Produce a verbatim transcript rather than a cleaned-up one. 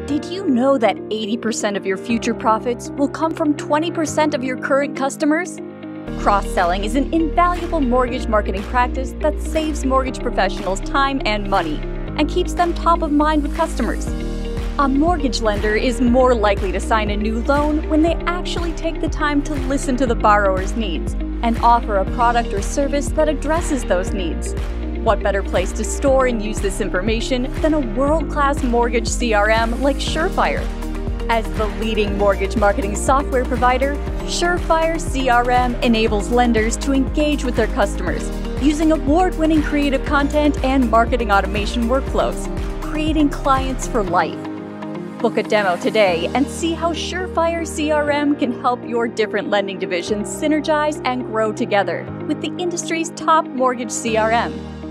Did you know that eighty percent of your future profits will come from twenty percent of your current customers? Cross-selling is an invaluable mortgage marketing practice that saves mortgage professionals time and money and keeps them top of mind with customers. A mortgage lender is more likely to sign a new loan when they actually take the time to listen to the borrower's needs and offer a product or service that addresses those needs. What better place to store and use this information than a world-class mortgage C R M like Surefire? As the leading mortgage marketing software provider, Surefire C R M enables lenders to engage with their customers using award-winning creative content and marketing automation workflows, creating clients for life. Book a demo today and see how Surefire C R M can help your different lending divisions synergize and grow together with the industry's top mortgage C R M.